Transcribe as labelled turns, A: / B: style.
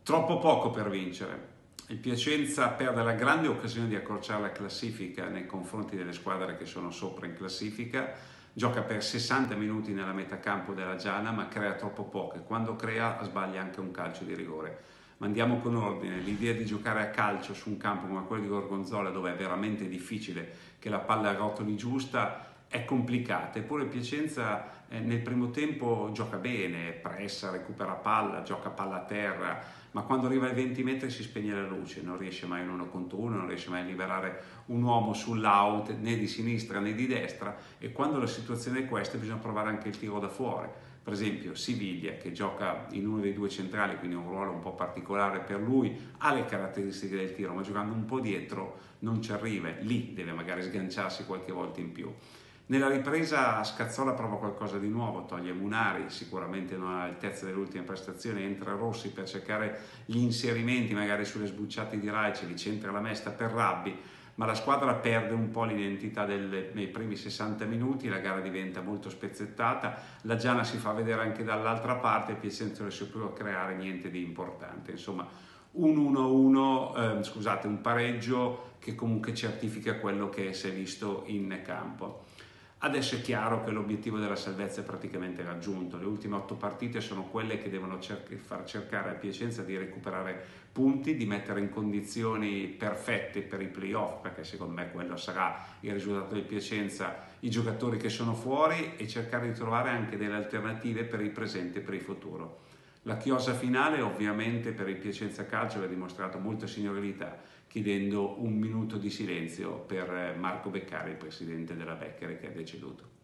A: Troppo poco per vincere. Il Piacenza perde la grande occasione di accorciare la classifica nei confronti delle squadre che sono sopra in classifica, gioca per 60 minuti nella metà campo della Giana ma crea troppo poco e quando crea sbaglia anche un calcio di rigore. Ma andiamo con ordine, l'idea di giocare a calcio su un campo come quello di Gorgonzola dove è veramente difficile che la palla rotoli giusta è complicata, eppure il Piacenza nel primo tempo gioca bene, pressa, recupera palla, gioca palla a terra, ma quando arriva ai 20 metri si spegne la luce, non riesce mai un 1 contro 1, non riesce mai a liberare un uomo sull'out né di sinistra né di destra e quando la situazione è questa bisogna provare anche il tiro da fuori. Per esempio Siviglia che gioca in uno dei due centrali, quindi un ruolo un po' particolare per lui, ha le caratteristiche del tiro, ma giocando un po' dietro non ci arriva, lì deve magari sganciarsi qualche volta in più. Nella ripresa Scazzola prova qualcosa di nuovo, toglie Munari, sicuramente non all'altezza dell'ultima prestazione, entra Rossi per cercare gli inserimenti magari sulle sbucciate di Raice, li centra la mesta per Rabbi, ma la squadra perde un po' l'identità nei primi 60 minuti, la gara diventa molto spezzettata, la Giana si fa vedere anche dall'altra parte e Piacenza non riesce più a creare niente di importante, insomma un 1-1, un pareggio che comunque certifica quello che si è visto in campo. Adesso è chiaro che l'obiettivo della salvezza è praticamente raggiunto, le ultime 8 partite sono quelle che devono far cercare a Piacenza di recuperare punti, di mettere in condizioni perfette per i playoff, perché secondo me quello sarà il risultato del Piacenza, i giocatori che sono fuori e cercare di trovare anche delle alternative per il presente e per il futuro. La chiosa finale ovviamente per il Piacenza Calcio ha dimostrato molta signorilità chiedendo un minuto di silenzio per Marco Beccari, il presidente della Beccari che è deceduto.